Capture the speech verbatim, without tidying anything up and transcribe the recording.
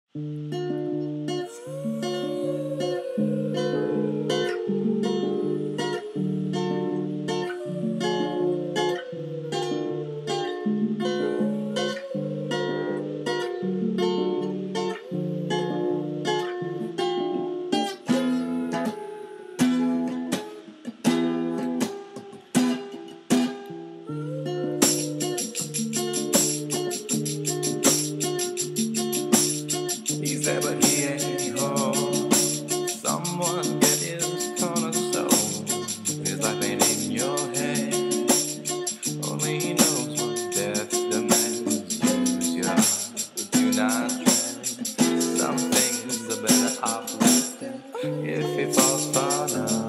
He said, but he ain't home. Someone get his cornerstone. His life ain't in your hand. Only he knows what death demands. Use your heart, but do not trend. Some things are better off left if he falls far down.